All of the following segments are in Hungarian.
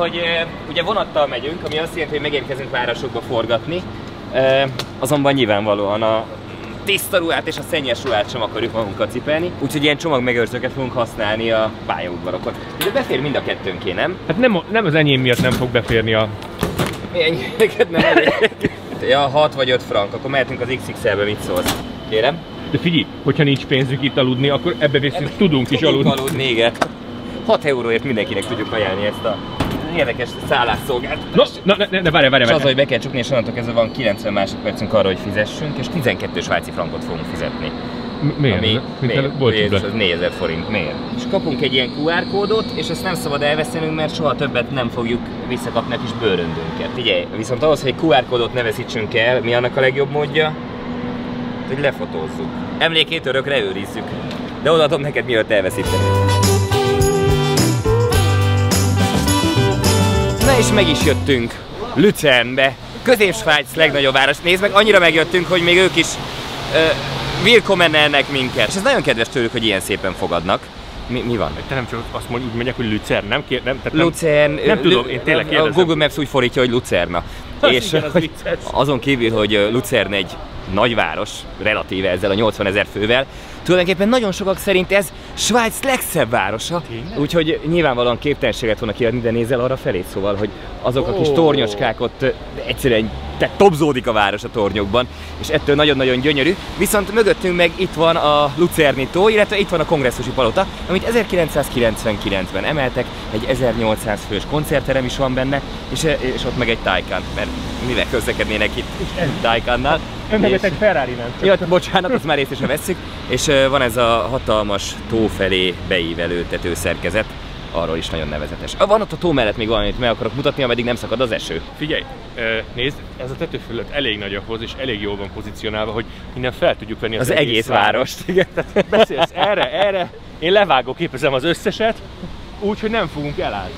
hogy ugye vonattal megyünk, ami azt jelenti, hogy megérkezünk városokba forgatni, azonban nyilvánvalóan a tiszta ruhát és a szennyes ruhát sem akarjuk magunkat cipelni, úgyhogy ilyen csomagmegőrzőket fogunk használni a pályaudvarokon. De befér mind a kettőnké, nem? Hát nem az enyém miatt nem fog beférni a... Milyeneket nem elég. Ja, 6 vagy 5 frank, akkor mehetünk az XXL-be, mit szólsz? Kérem? De figyelj, hogyha nincs pénzünk itt aludni, akkor ebbe viszont tudunk is aludni. Igen. 6 euróért mindenkinek tudjuk ajánlani ezt a érdekes szállásszolgáltatást. Ne várj. És az, hogy be kell csukni, és onnantól kezdve van 90 másodpercünk arra, hogy fizessünk, és 12 svájci frankot fogunk fizetni. Miért? Az 4000 forint. Miért? És kapunk egy ilyen QR kódot, és ezt nem szabad elvesztenünk, mert soha többet nem fogjuk visszakapni a kis bőröndünket. Figyelj, viszont ahhoz, hogy QR kódot ne veszítsünk el, mi annak a legjobb módja? Hogy lefotózzuk. Emlékét örökre őrizzük. De odaadom neked, mielőtt elveszíteni. Na és meg is jöttünk Luzernbe, Közép-Svájc legnagyobb város. Nézd meg, annyira megjöttünk, hogy még ők is willkommennelnek minket. És ez nagyon kedves tőlük, hogy ilyen szépen fogadnak. Mi van? Te nem csak azt mondod, úgy megyek, hogy Luzern, nem? Lucern, nem tudom, én tényleg kérdezem. A Google Maps úgy fordítja, hogy Lucerna. És igen, azon kívül, hogy Lucern egy nagyváros, relatíve ezzel a 80 000 fővel, tulajdonképpen nagyon sokak szerint ez Svájc legszebb városa, úgyhogy nyilvánvalóan képtelenséget volna kiadni, de nézel arra felé, szóval, hogy azok a kis tornyocskák ott egyszerűen tobzódik a város a tornyokban, és ettől nagyon-nagyon gyönyörű. Viszont mögöttünk meg itt van a Luzerni tó, illetve itt van a kongresszusi palota, amit 1999-ben emeltek, egy 1800 fős koncertterem is van benne, és ott meg egy Taycan, mert mivel közlekednének itt Taycannal. Önnevetek Ferrari nem csak. Jó, bocsánat, azt már részt is vesszük. És van ez a hatalmas tó felé beívelő tetőszerkezet, arról is nagyon nevezetes. Van ott a tó mellett még valamit meg akarok mutatni, ameddig nem szakad az eső. Figyelj, nézd, ez a tetőfölött elég nagy ahhoz, és elég jól van pozícionálva, hogy innen fel tudjuk venni az egész várost. Igen. Beszélsz erre, én levágok, képezem az összeset, úgyhogy nem fogunk elállni.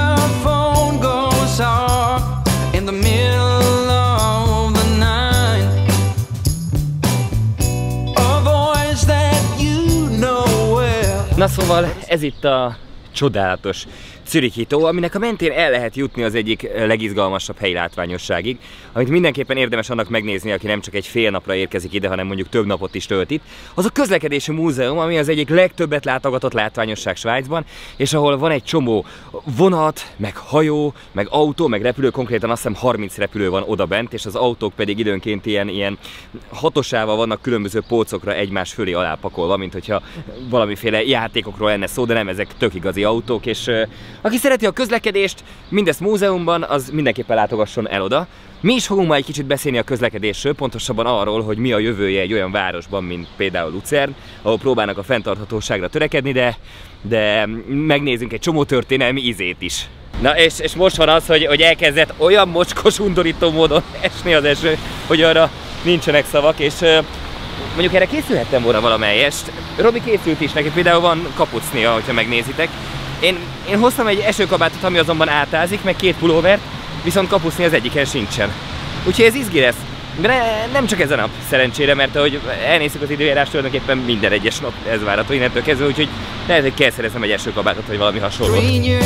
Na szóval ez itt a csodálatos Zürichi tó, aminek a mentén el lehet jutni az egyik legizgalmasabb helyi látványosságig, amit mindenképpen érdemes annak megnézni, aki nem csak egy fél napra érkezik ide, hanem mondjuk több napot is tölt itt. Az a közlekedési múzeum, ami az egyik legtöbbet látogatott látványosság Svájcban, és ahol van egy csomó vonat, meg hajó, meg autó, meg repülő, konkrétan azt hiszem 30 repülő van odabent, és az autók pedig időnként ilyen hatosával vannak különböző polcokra egymás fölé alá pakolva, mint hogyha valamiféle játékokról lenne szó, de nem, ezek tök igazi autók, és aki szereti a közlekedést, mindezt múzeumban, az mindenképpen látogasson el oda. Mi is fogunk majd egy kicsit beszélni a közlekedésről, pontosabban arról, hogy mi a jövője egy olyan városban, mint például Luzern, ahol próbálnak a fenntarthatóságra törekedni, de megnézzünk egy csomó történelmi izét is. Na és most van az, hogy elkezdett olyan mocskos, undorító módon esni az eső, hogy arra nincsenek szavak, és mondjuk erre készülhettem volna valamelyest. Robi készült is, neki például van kapucnia, hogyha megnézitek. Én hoztam egy esőkabátot, ami azonban átázik, meg 2 pulóvert, viszont kapucni az egyiken sincsen. Úgyhogy ez izgi lesz. De nem csak ez a nap, szerencsére, mert ahogy elnézzük az időjárás, tulajdonképpen minden egyes nap ez várható innentől kezdve, úgyhogy lehet, hogy kell szereznem egy esőkabátot, vagy valami hasonló.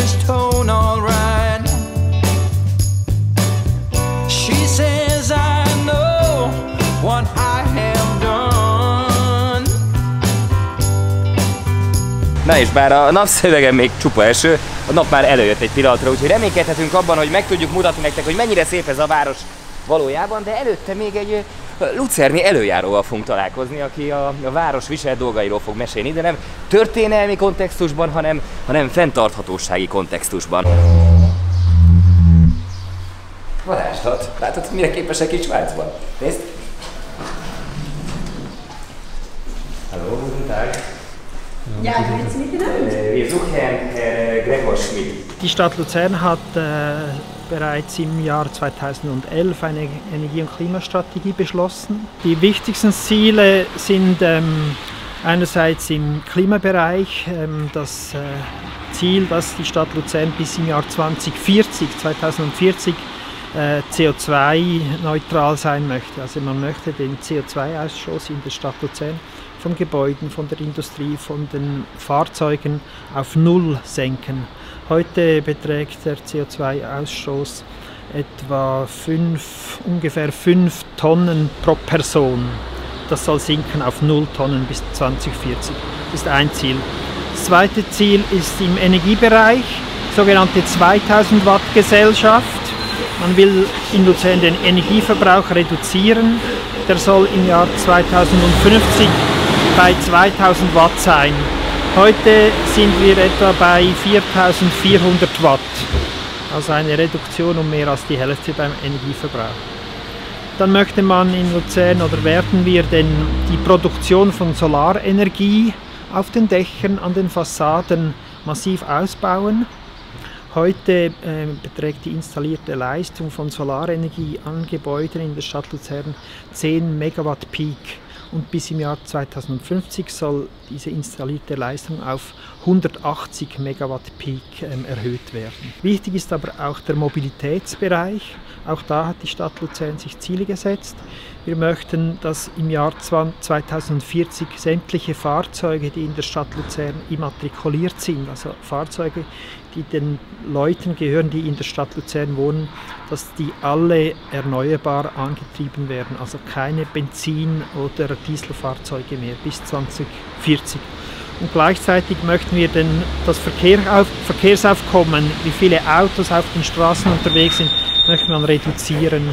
Na és bár a napszövegen még csupa eső, a nap már előjött egy pillanatra, úgyhogy reménykedhetünk abban, hogy meg tudjuk mutatni nektek, hogy mennyire szép ez a város valójában, de előtte még egy luzerni előjáróval fogunk találkozni, aki a város viselt dolgairól fog mesélni, de nem történelmi kontextusban, hanem fenntarthatósági kontextusban. Varázslat! Látod, hogy mire képesek itt Svájcban? Nézd! Hallo, guten Tag! Ja, willst du mitnehmen? Wir suchen Herrn Gregor Schmidt. Die Stadt Luzern hat bereits im Jahr 2011 eine Energie- und Klimastrategie beschlossen. Die wichtigsten Ziele sind einerseits im Klimabereich das Ziel, dass die Stadt Luzern bis im Jahr 2040 CO2-neutral sein möchte. Also man möchte den CO2-Ausstoß in der Stadt Luzern von Gebäuden, von der Industrie, von den Fahrzeugen auf Null senken. Heute beträgt der CO2-Ausstoß etwa ungefähr 5 Tonnen pro Person. Das soll sinken auf 0 Tonnen bis 2040. Das ist ein Ziel. Das zweite Ziel ist im Energiebereich, sogenannte 2000 Watt Gesellschaft. Man will in Luzern den Energieverbrauch reduzieren. Der soll im Jahr 2050 bei 2000 Watt sein. Heute sind wir etwa bei 4400 Watt. Also eine Reduktion um mehr als die Hälfte beim Energieverbrauch. Dann möchte man in Luzern oder werden wir denn die Produktion von Solarenergie auf den Dächern, an den Fassaden massiv ausbauen. Heute beträgt die installierte Leistung von Solarenergie an Gebäuden in der Stadt Luzern 10 Megawatt Peak. Und bis im Jahr 2050 soll diese installierte Leistung auf 180 Megawatt Peak erhöht werden. Wichtig ist aber auch der Mobilitätsbereich. Auch da hat die Stadt Luzern sich Ziele gesetzt. Wir möchten, dass im Jahr 2040 sämtliche Fahrzeuge, die in der Stadt Luzern immatrikuliert sind, also Fahrzeuge, die den Leuten gehören, die in der Stadt Luzern wohnen, dass die alle erneuerbar angetrieben werden, also keine Benzin- oder Dieselfahrzeuge mehr bis 2040. Und gleichzeitig möchten wir das Verkehrsaufkommen, wie viele Autos auf den Straßen unterwegs sind, möchte man reduzieren.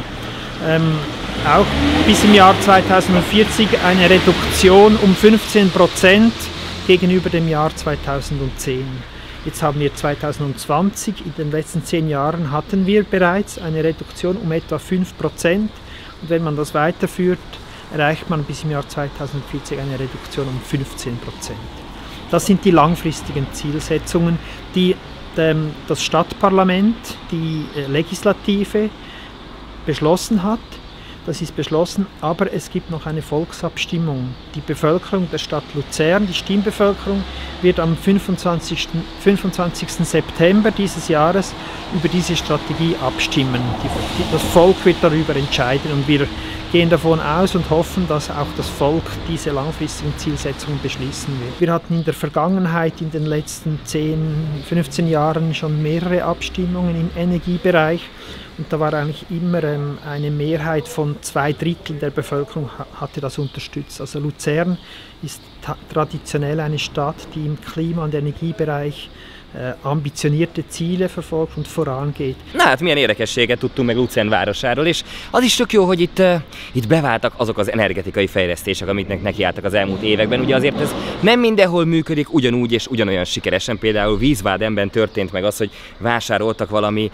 Auch bis im Jahr 2040 eine Reduktion um 15% gegenüber dem Jahr 2010. Jetzt haben wir 2020, in den letzten 10 Jahren hatten wir bereits eine Reduktion um etwa 5%. Und wenn man das weiterführt, erreicht man bis im Jahr 2040 eine Reduktion um 15%. Das sind die langfristigen Zielsetzungen, die das Stadtparlament, die Legislative beschlossen hat. Das ist beschlossen, aber es gibt noch eine Volksabstimmung. Die Bevölkerung der Stadt Luzern, die Stimmbevölkerung, wird am 25. September dieses Jahres über diese Strategie abstimmen. Das Volk wird darüber entscheiden und wir gehen davon aus und hoffen, dass auch das Volk diese langfristigen Zielsetzungen beschließen wird. Wir hatten in der Vergangenheit, in den letzten 10, 15 Jahren schon mehrere Abstimmungen im Energiebereich. Und da war eigentlich immer eine Mehrheit von 2/3 der Bevölkerung hatte das unterstützt. Also Luzern ist traditionell eine Stadt, die im Klima- und Energiebereich ambitionierte Ziele verfolgt und vorangeht. Na hát milyen érdekességet tudtunk meg Luzern városáról, és az is tök jó, hogy itt beváltak azok az energetikai fejlesztések, amiknek nekiálltak az elmúlt években. Ugye azért ez nem mindenhol működik ugyanúgy és ugyanolyan sikeresen. Például Wiesbadenben történt meg az, hogy vásároltak valami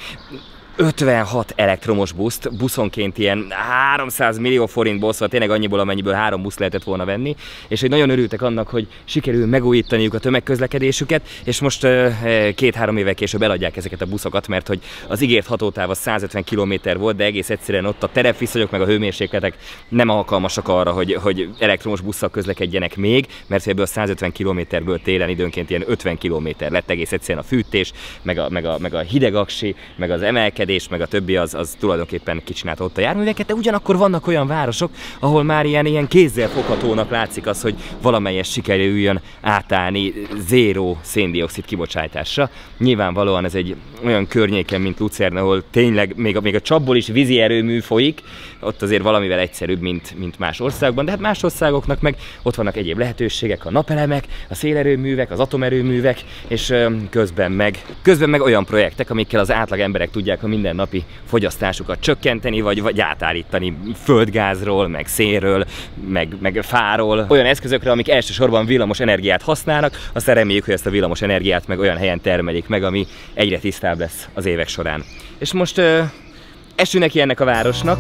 56 elektromos buszt, buszonként ilyen 300 millió forintból, szóval tényleg annyiból, amennyiből 3 busz lehetett volna venni, és hogy nagyon örültek annak, hogy sikerül megújítaniuk a tömegközlekedésüket, és most 2-3 évvel később eladják ezeket a buszokat, mert hogy az ígért hatótáv az 150 km volt, de egész egyszerűen ott a terepviszonyok meg a hőmérsékletek nem alkalmasak arra, hogy elektromos busszal közlekedjenek még, mert ebből a 150 km-ből télen időnként ilyen 50 km lett egész egyszerűen a fűtés, meg a hideg aksi, meg az emelkedés, meg a többi az tulajdonképpen kicsinálta ott a járműveket, de ugyanakkor vannak olyan városok, ahol már ilyen kézzel foghatónak látszik az, hogy valamelyes sikerüljön átállni zéró széndioxid kibocsátásra. Nyilvánvalóan ez egy olyan környéken, mint Luzern, ahol tényleg még a csapból is vízi erőmű folyik, ott azért valamivel egyszerűbb, mint más országokban, de hát más országoknak meg ott vannak egyéb lehetőségek, a napelemek, a szélerőművek, az atomerőművek, és közben meg olyan projektek, amikkel az átlag emberek tudják a mindennapi fogyasztásukat csökkenteni, vagy átállítani földgázról, meg szélről, meg fáról, olyan eszközökre, amik elsősorban villamos energiát használnak, aztán reméljük, hogy ezt a villamos energiát meg olyan helyen termelik meg, ami egyre tisztább lesz az évek során. És most esünk neki ennek a városnak.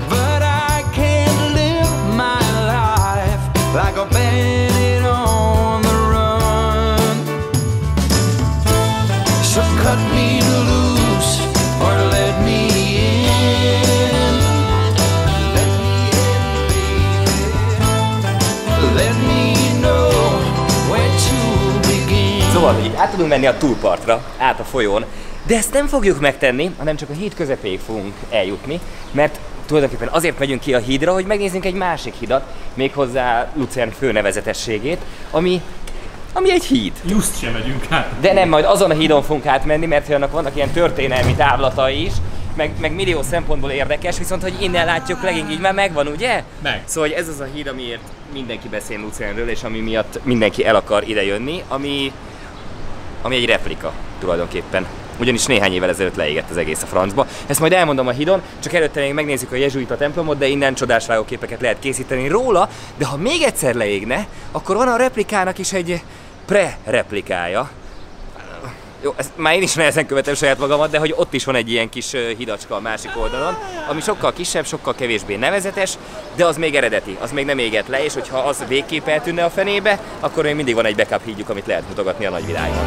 Szóval, hogy itt át tudunk menni a túlpartra, át a folyón, de ezt nem fogjuk megtenni, hanem csak a híd közepéig fogunk eljutni, mert tulajdonképpen azért megyünk ki a hídra, hogy megnézzünk egy másik hidat, méghozzá Luzern főnevezetességét, ami ami egy híd. Just sem megyünk át. De nem, majd azon a hídon fogunk átmenni, mert annak vannak ilyen történelmi távlatai is, meg millió szempontból érdekes, viszont hogy innen látjuk leginkább így már megvan, ugye? Meg. Szóval ez az a híd, amiért mindenki beszél Luzernről, és ami miatt mindenki el akar idejönni, ami egy replika tulajdonképpen. Ugyanis néhány évvel ezelőtt leégett az egész a francba. Ezt majd elmondom a hídon, csak előtte még megnézzük a jezsuita templomot, de innen csodás vágóképeket lehet készíteni róla, de ha még egyszer leégne, akkor van a replikának is egy pre-replikája. Jó, ezt már én is nehezen követem saját magamat, de hogy ott is van egy ilyen kis hidacska a másik oldalon, ami sokkal kisebb, sokkal kevésbé nevezetes, de az még eredeti, az még nem égett le, és hogyha az végképp eltűnne a fenébe, akkor még mindig van egy backup hídjuk, amit lehet mutogatni a nagyvilágban.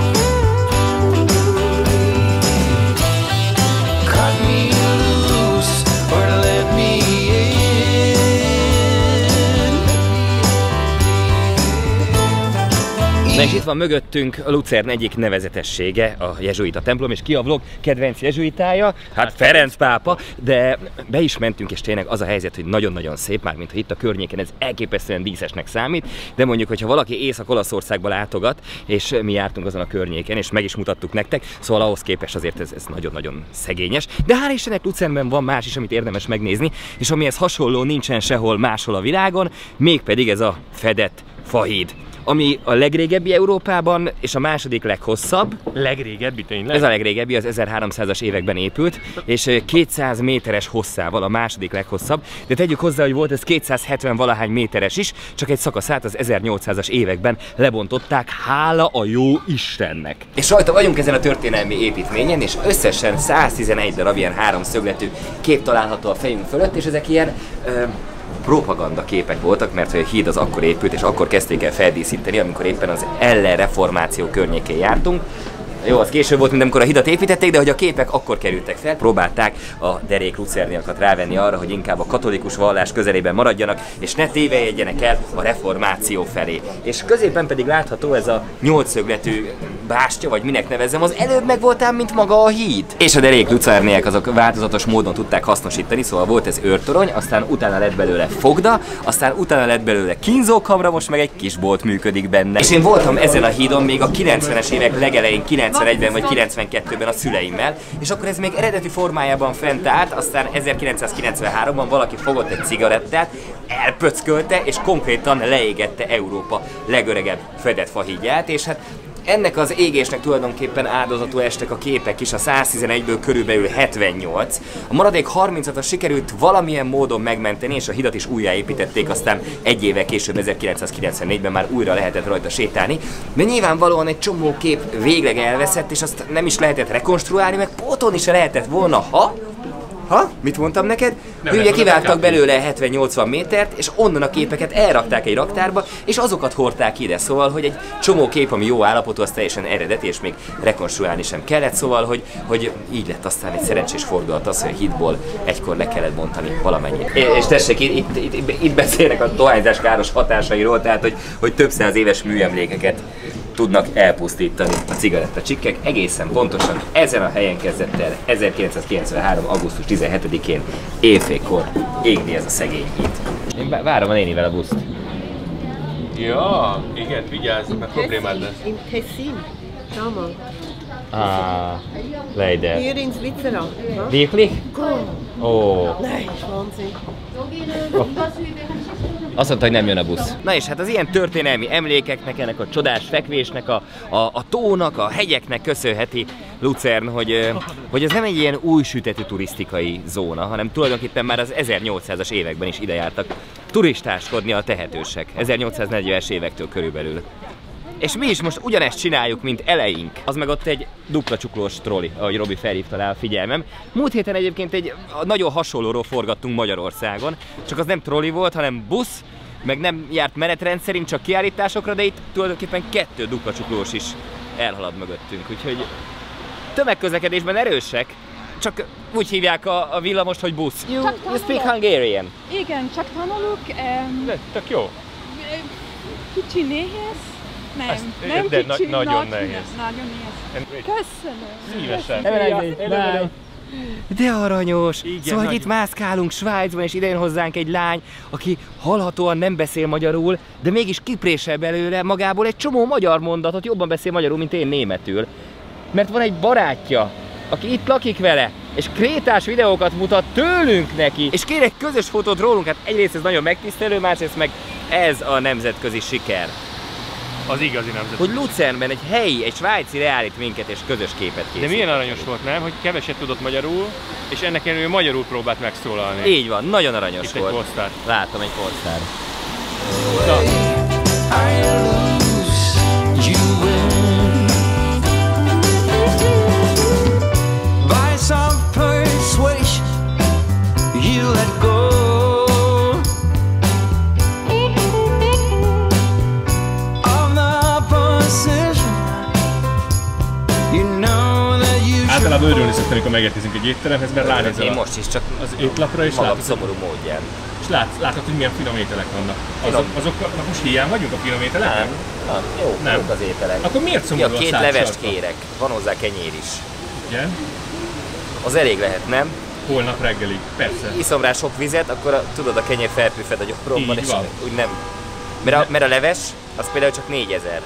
Na és itt van mögöttünk a Luzern egyik nevezetessége, a jezsuita templom, és ki a vlog kedvenc jezsuitája? Hát Ferenc pápa, de be is mentünk, és tényleg az a helyzet, hogy nagyon-nagyon szép, már mint hogy itt a környéken ez elképesztően díszesnek számít, de mondjuk, hogyha valaki Észak-Olaszországba látogat, és mi jártunk azon a környéken, és meg is mutattuk nektek, szóval ahhoz képest azért ez nagyon-nagyon szegényes, de hál' Istennek Luzernben van más is, amit érdemes megnézni, és amihez hasonló nincsen sehol máshol a világon, mégpedig ez a fedett fahíd, ami a legrégebbi Európában, és a második leghosszabb. Legrégebbi tényleg? Ez a legrégebbi, az 1300-as években épült, és 200 méteres hosszával a második leghosszabb, de tegyük hozzá, hogy volt ez 270 valahány méteres is, csak egy szakaszát az 1800-as években lebontották, hála a jó Istennek. És rajta vagyunk ezen a történelmi építményen, és összesen 111 darab ilyen háromszögletű kép található a fejünk fölött, és ezek ilyen propaganda képek voltak, mert a híd az akkor épült, és akkor kezdték el feldíszíteni, amikor éppen az ellenreformáció környékén jártunk. Jó, az később volt, mint amikor a hidat építették, de hogy a képek akkor kerültek fel. Próbálták a derék lucerniakat rávenni arra, hogy inkább a katolikus vallás közelében maradjanak, és ne tévejegyenek el a reformáció felé. És középen pedig látható ez a nyolcszögletű bástya, vagy minek nevezzem, az előbb meg voltám, mint maga a híd. És a derék lucerniák azok változatos módon tudták hasznosítani, szóval volt ez őrtorony, aztán utána lett belőle fogda, aztán utána lett belőle kínzókamra, most meg egy kisbolt működik benne. És én voltam ezen a hídon még a 90-es évek legelején, 91-ben vagy 92-ben a szüleimmel, és akkor ez még eredeti formájában fent állt, aztán 1993-ban valaki fogott egy cigarettát, elpöckölte, és konkrétan leégette Európa legöregebb fedett fahídját, és hát ennek az égésnek tulajdonképpen áldozatul estek a képek is, a 111-ből körülbelül 78. A maradék 36-at sikerült valamilyen módon megmenteni, és a hidat is újjáépítették, aztán egy évvel később, 1994-ben már újra lehetett rajta sétálni. De nyilvánvalóan egy csomó kép végleg elveszett, és azt nem is lehetett rekonstruálni, meg pótolni se lehetett volna, ha? Mit mondtam neked? Hogy ugye kiváltak belőle 70-80 métert, és onnan a képeket elrakták egy raktárba, és azokat hordták ide. Szóval, hogy egy csomó kép, ami jó állapotú, az teljesen eredeti, és még rekonstruálni sem kellett. Szóval, hogy így lett aztán egy szerencsés fordulat az, hogy a hídból egykor le kellett bontani valamennyit. És tessék, itt beszélnek a dohányzás káros hatásairól, tehát, hogy több száz éves műemlékeket tudnak elpusztítani a cigarettacsikkek. Egészen pontosan ezen a helyen kezdett el 1993. augusztus 17-én éjfélkor égni ez a szegény híd. Én várom a nénivel a buszt. Ja, igen, vigyázz, mert problémád lesz. In Tessin. Schau mal. Leider. Hier in Switzerland. Wirklich? Nein, ist Wahnsinn. Azt mondta, hogy nem jön a busz. Na és hát az ilyen történelmi emlékeknek, ennek a csodás fekvésnek, a tónak, a hegyeknek köszönheti Luzern, hogy ez nem egy ilyen új sütetű turisztikai zóna, hanem tulajdonképpen már az 1800-as években is ide jártak turistáskodni a tehetősek, 1840-es évektől körülbelül. És mi is most ugyanezt csináljuk, mint eleink. Az meg ott egy dupla csuklós troli, ahogy Robi felhívta rá a figyelmem. Múlt héten egyébként egy nagyon hasonlóról forgattunk Magyarországon, csak az nem troli volt, hanem busz, meg nem járt menetrend szerint, csak kiállításokra, de itt tulajdonképpen 2 dupla csuklós is elhalad mögöttünk, úgyhogy tömegközlekedésben erősek, csak úgy hívják a villamost, hogy busz. You speak Hungarian. Igen, csak tanulok. Tök jó. Kicsi nehéz. Nem de kicsi, nagyon nehéz. Nagyon nehéz. Köszönöm. Szívesen. Bye. De aranyos! Igen, szóval nagyon. itt mászkálunk Svájcban, és ide jön hozzánk egy lány, aki hallhatóan nem beszél magyarul, de mégis kiprésel belőle magából egy csomó magyar mondatot, jobban beszél magyarul, mint én németül. Mert van egy barátja, aki itt lakik vele, és krétás videókat mutat tőlünk neki, és kér egy közös fotót rólunk. Hát egyrészt ez nagyon megtisztelő, másrészt meg ez a nemzetközi siker. Az igazi nemzet. Hogy Luzernben egy helyi, egy svájci reálit minket és közös képet készít. De milyen aranyos volt, nem? Hogy keveset tudott magyarul, és ennek ellenére magyarul próbált megszólalni. Így van, nagyon aranyos Itt volt. egy porsztár. Látom egy porsztár. Általában örülni szoktam, amikor megérkezünk egy étteremhez, mert ránézel Én most is csak az étlapra, és magam látod, szomorú módján. és látod, hogy milyen finom ételek vannak. Azok most hiány vagyunk a finom ételeken? Nem, jó, Nem. jók az ételek. Akkor miért szomorú Ja, a két szád levest sarka? kérek. Van hozzá kenyér is. Igen? Az elég lehet, nem? Holnap reggelig, persze. Iszom rá sok vizet, akkor tudod, a kenyér felpüffed a gyomromban, Így és van. úgy nem. Mert a leves, az például csak 4000.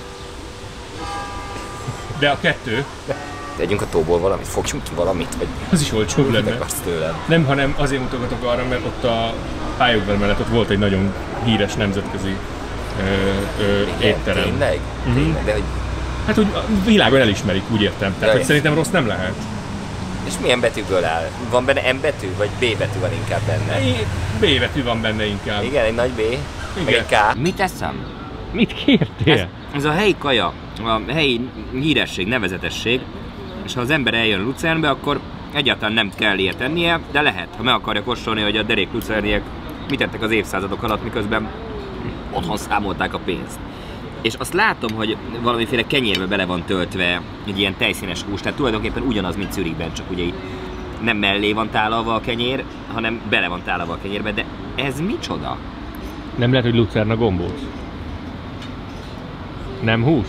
De a kettő, Tegyünk a tóból valamit, fogjunk ki valamit, vagy az is olcsóbb mit lenne. akarsz tőlem? Nem, hanem azért mutogatok arra, mert ott a pályaudvar mellett ott volt egy nagyon híres nemzetközi étterem. Tényleg? Tényleg? De hogy... Hát úgy a világon elismerik, úgy értem. Tehát, hogy Ja, szerintem rossz nem lehet. És milyen betűből áll? Van benne M betű, vagy B betű van inkább benne? B betű van benne inkább. Igen, egy nagy B, meg Igen. egy K. Mit eszem? Mit kértél? Ez a helyi kaja, a helyi híresség, nevezetesség, és ha az ember eljön Luzernbe, akkor egyáltalán nem kell ilyet tennie, de lehet, ha meg akarja kóstolni, hogy a derék luzerniek mit tettek az évszázadok alatt, miközben otthon számolták a pénzt. És azt látom, hogy valamiféle kenyérbe bele van töltve egy ilyen tejszínes hús, tehát tulajdonképpen ugyanaz, mint Zürichben, csak ugye itt nem mellé van tálalva a kenyér, hanem bele van tálalva a kenyérbe, de ez micsoda? Nem lehet, hogy lucerna gombóc. Nem hús?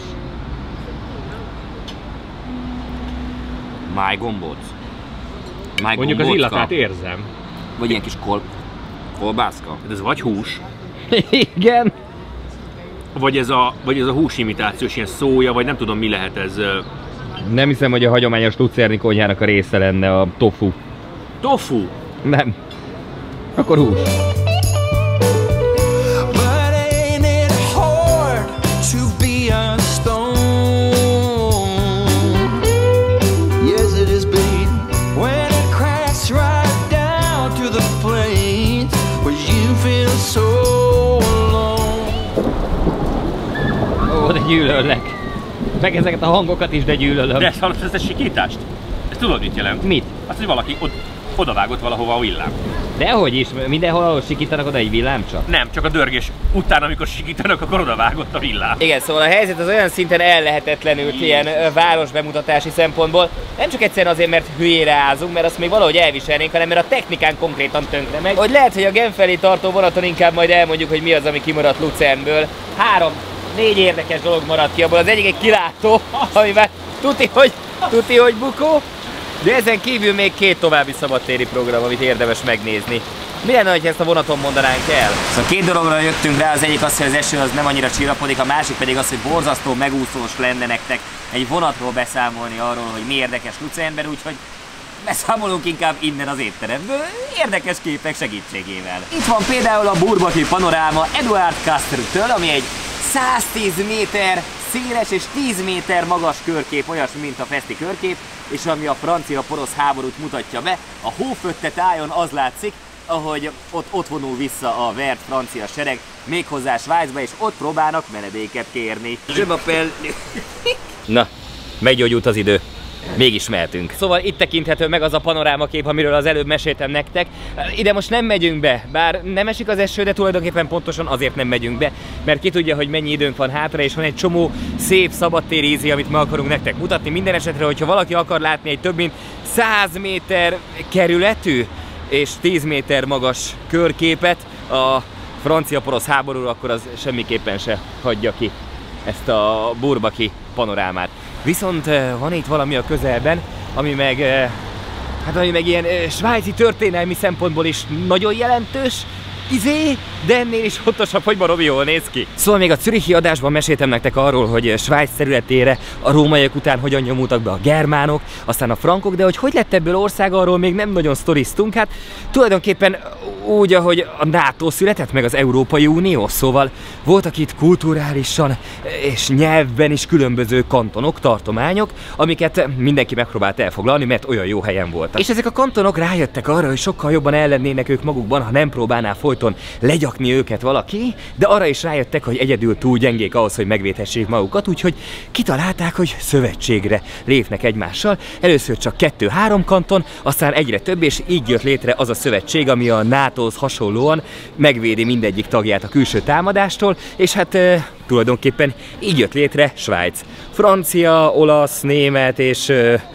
Májgombóc. Mondjuk az illatát érzem. Vagy ilyen kis kolbászka. Ez vagy hús, Igen. vagy ez a húsimitációs ilyen szója, vagy nem tudom mi lehet ez. Nem hiszem, hogy a hagyományos lucerni konyhának a része lenne a tofu. Tofu! Nem. Akkor hús. Ó, de gyűlöllek. Meg ezeket a hangokat is, de gyűlölöm. De hallod ezt a sikítást? Ezt tudod mit jelent? Mit? Azt, hogy valaki odavágott valahova a villám. Dehogy is, mindenhol, ahol sikítanak, oda egy villámcsa. Nem, csak a dörgés után, amikor sikítanak, akkor odavágott a villám. Igen, szóval a helyzet az olyan szinten ellehetetlenült ilyen városbemutatási szempontból, nem csak egyszerűen azért, mert hülyére ázunk, mert azt még valahogy elviselnénk, hanem mert a technikán konkrétan tönkre megy. Hogy lehet, hogy a Genf felé tartó vonaton inkább majd elmondjuk, hogy mi az, ami kimaradt Luzernből. 3-4 érdekes dolog maradt ki, abból az egyik egy kilátó, ami már tuti, hogy bukó. De ezen kívül még 2 további szabadtéri program, amit érdemes megnézni. Mi lenne, ha ezt a vonaton mondanánk el? Szóval 2 dologra jöttünk rá, az egyik az, hogy az eső az nem annyira csillapodik, a másik pedig az, hogy borzasztó megúszós lenne nektek egy vonatról beszámolni arról, hogy mi érdekes Luzernben, úgyhogy beszámolunk inkább innen az étteremből, érdekes képek segítségével. Itt van például a Bourbaki panoráma Eduard Castrtől, ami egy 110 méter széles és 10 méter magas körkép, olyasmi, mint a feszti körkép, és ami a francia-porosz háborút mutatja be. A hófötte tájon az látszik, ahogy ott vonul vissza a vert francia sereg, méghozzá Svájcba, és ott próbálnak menedéket kérni. Na, meggyógyult az idő. Mégis mehetünk. Szóval itt tekinthető meg az a panorámakép, amiről az előbb meséltem nektek. Ide most nem megyünk be, bár nem esik az eső, de tulajdonképpen pontosan azért nem megyünk be, mert ki tudja, hogy mennyi időnk van hátra, és van egy csomó szép szabadtéri ízi, amit meg akarunk nektek mutatni. Minden esetre, hogyha valaki akar látni egy több mint 100 méter kerületű és 10 méter magas körképet a francia-porosz háborúra, akkor az semmiképpen se hagyja ki ezt a Bourbaki panorámát. Viszont van itt valami a közelben, ami meg hát ami meg ilyen svájci történelmi szempontból is nagyon jelentős, de ennél is fontosabb, hogy baromi jól néz ki. Szóval még a zürichi adásban meséltem nektek arról, hogy Svájc területére a rómaiak után hogyan nyomultak be a germánok, aztán a frankok, de hogy lett ebből ország, arról még nem nagyon sztoriztunk. Hát tulajdonképpen úgy, ahogy a NATO született, meg az Európai Unió, szóval voltak itt kulturálisan és nyelvben is különböző kantonok, tartományok, amiket mindenki megpróbált elfoglalni, mert olyan jó helyen voltak. És ezek a kantonok rájöttek arra, hogy sokkal jobban ellennének ők magukban, ha nem próbálná folyton legyakni őket valaki, de arra is rájöttek, hogy egyedül túl gyengék ahhoz, hogy megvédhessék magukat, úgyhogy kitalálták, hogy szövetségre lépnek egymással. Először csak 2-3 kanton, aztán egyre több, és így jött létre az a szövetség, ami a NATO-hoz hasonlóan megvédi mindegyik tagját a külső támadástól, és hát tulajdonképpen így jött létre Svájc. Francia, olasz, német és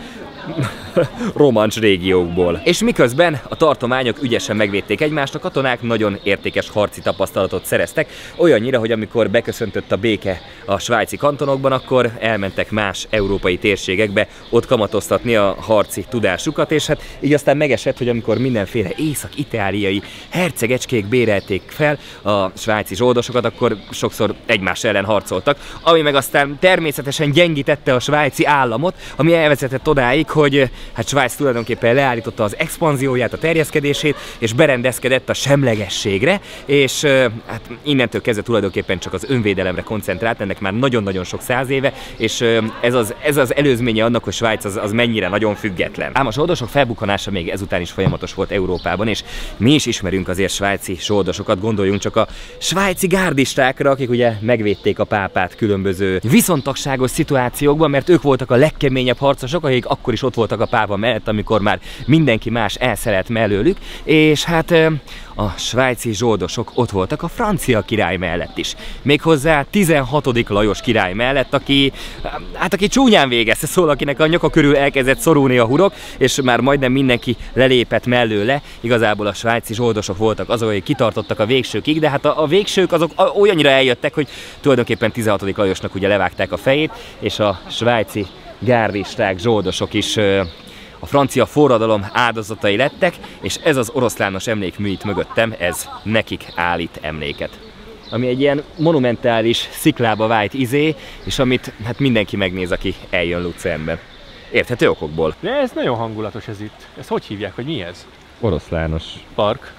romancs régiókból. És miközben a tartományok ügyesen megvédték egymást, a katonák nagyon értékes harci tapasztalatot szereztek, olyannyira, hogy amikor beköszöntött a béke a svájci kantonokban, akkor elmentek más európai térségekbe ott kamatoztatni a harci tudásukat, és hát így aztán megesett, hogy amikor mindenféle észak-itáliai hercegecskék bérelték fel a svájci zsoldosokat, akkor sokszor egymás ellen harcoltak, ami meg aztán természetesen gyengítette a svájci államot, ami elvezetett odáig, hogy hát Svájc tulajdonképpen leállította az expanzióját, a terjeszkedését, és berendezkedett a semlegességre, és hát innentől kezdve tulajdonképpen csak az önvédelemre koncentrált, ennek már nagyon-nagyon sok száz éve, és ez az előzménye annak, hogy Svájc az mennyire nagyon független. Ám a zsoldosok felbukkanása még ezután is folyamatos volt Európában, és mi is ismerünk azért svájci zsoldosokat, gondoljunk csak a svájci gárdistákra, akik ugye megvédték a pápát különböző viszontagságos szituációkban, mert ők voltak a legkeményebb harcosok, akik akkor is ott voltak a pápa mellett, amikor már mindenki más elszerelt mellőlük, és hát a svájci zsoldosok ott voltak a francia király mellett is. Méghozzá 16. Lajos király mellett, aki csúnyán végezte, szóval akinek a nyaka körül elkezdett szorulni a hurok, és már majdnem mindenki lelépett mellőle. Igazából a svájci zsoldosok voltak azok, akik kitartottak a végsőkig, de hát a végsők azok olyannyira eljöttek, hogy tulajdonképpen 16. Lajosnak ugye levágták a fejét, és a svájci gárdisták, zsoldosok is a francia forradalom áldozatai lettek, és ez az oroszlános emlékmű itt mögöttem, ez nekik állít emléket. Ami egy ilyen monumentális sziklába vájt és amit hát mindenki megnéz, aki eljön Luzernbe. Érthető okokból. De ez nagyon hangulatos ez itt. Ezt hogy hívják, hogy mi ez? Oroszlános Park.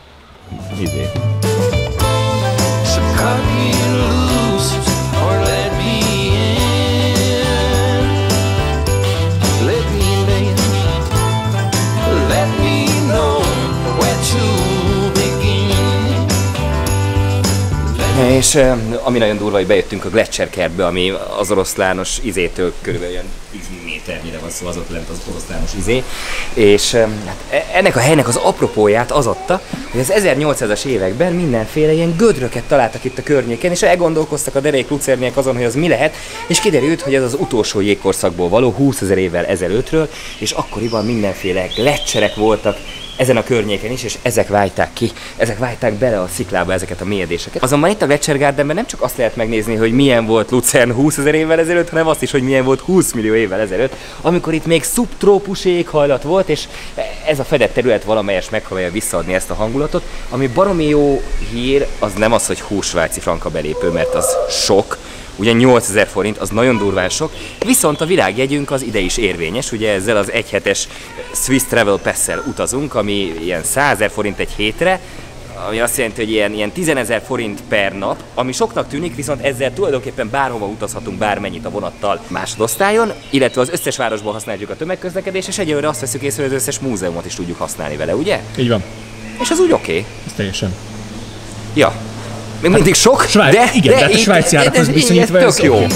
És ami nagyon durva, hogy bejöttünk a Gletscherkertbe, ami az oroszlános izétől körülbelül 10 méternyire van szó, az ott lent az oroszlános izé. És hát ennek a helynek az apropóját az adta, hogy az 1800-as években mindenféle ilyen gödröket találtak itt a környéken, és elgondolkoztak a derék lucerniek azon, hogy az mi lehet, és kiderült, hogy ez az utolsó jégkorszakból való 20 000 évvel ezelőttről, és akkoriban mindenféle gletszerek voltak ezen a környéken is, és ezek vájták bele a sziklába ezeket a mélyedéseket. Azonban itt a Gletschergartenben nem csak azt lehet megnézni, hogy milyen volt Luzern 20 000 évvel ezelőtt, hanem azt is, hogy milyen volt 20 millió évvel ezelőtt, amikor itt még szubtrópusi éghajlat volt, és ez a fedett terület valamelyes megpróbálja visszaadni ezt a hangulatot. Ami baromi jó hír, az nem az, hogy 20 svájci franka belépő, mert az sok. Ugye 8000 forint, az nagyon durván sok, viszont a világjegyünk az ide is érvényes, ugye ezzel az egyhetes Swiss Travel Pass-szel utazunk, ami ilyen 100 000 forint egy hétre, ami azt jelenti, hogy ilyen 10 000 forint per nap, ami soknak tűnik, viszont ezzel tulajdonképpen bárhova utazhatunk bármennyit a vonattal másodosztályon, illetve az összes városból használjuk a tömegközlekedést, és egyelőre azt veszük észre, hogy az összes múzeumot is tudjuk használni vele, ugye? Így van. És az úgy oké. Ez teljesen. Ja. Még mindig sok, de a svájci árakhoz viszonyítva ez tök jó.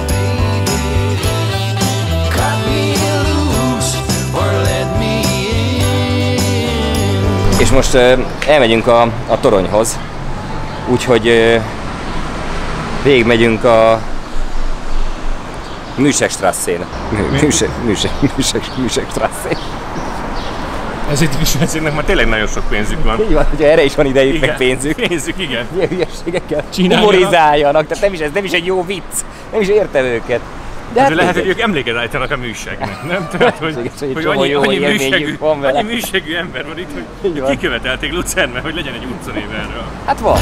És most elmegyünk a toronyhoz, úgyhogy végigmegyünk a Műsekstrasszén. Műsekstrasszén. Ezért is svájciaknak már tényleg nagyon sok pénzük van. Így van, hogy erre is van idejük, igen, meg pénzük. Pénzük, igen. Ilyen hülyeségekkel humorizáljanak, tehát nem is egy jó vicc, nem is értem őket. De hát lehet, hogy ők emléket állítanak a műségnek, nem? Tehát, hogy annyi műségű ember van itt, hogy kikövetelték Lucerne, hogy legyen egy utcanév erről. Hát van.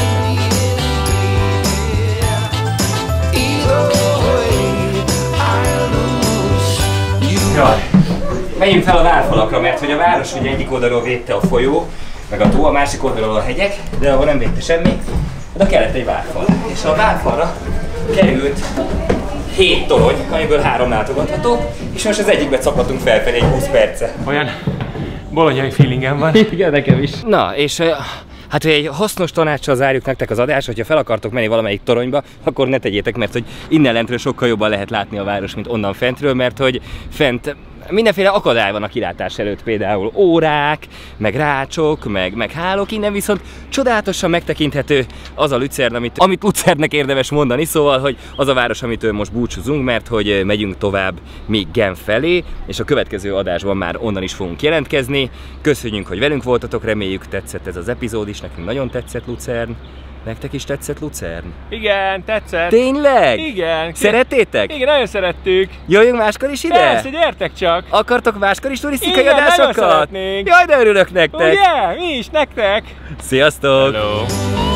Jaj, menjünk fel a várfalakra, mert hogy a város ugye egyik oldalról védte a folyó, meg a tó, a másik oldalról a hegyek, de ahol nem védte semmi, oda kellett egy várfal. És a várfalra került 7 torony, amiből 3 látogatható, és most az egyikbe capatunk felfelé egy 20 perce. Olyan bolonyai feelingem van. Igen, nekem is. Na, és hát, hogy egy hasznos tanácssal zárjuk nektek az adást, hogyha fel akartok menni valamelyik toronyba, akkor ne tegyétek, mert hogy innen lentről sokkal jobban lehet látni a város, mint onnan fentről, mert hogy fent mindenféle akadály van a kilátás előtt, például órák, meg rácsok, meg hálók, innen viszont csodálatosan megtekinthető az a Lucerne, amit Lucernnek érdemes mondani, szóval, hogy az a város, amitől most búcsúzunk, mert hogy megyünk tovább még Genf felé, és a következő adásban már onnan is fogunk jelentkezni. Köszönjük, hogy velünk voltatok, reméljük tetszett ez az epizód is, nekünk nagyon tetszett Lucerne. Nektek is tetszett Lucerne? Igen, tetszett. Tényleg? Igen. Szerettétek? Igen, nagyon szerettük. Jöjjünk máskor is ide? Persze, gyertek csak. Akartok máskor is turisztikai Igen, adásokat? nagyon szeretnénk. Jaj, de örülök nektek! Ugye? Mi is, nektek. Sziasztok! Hello.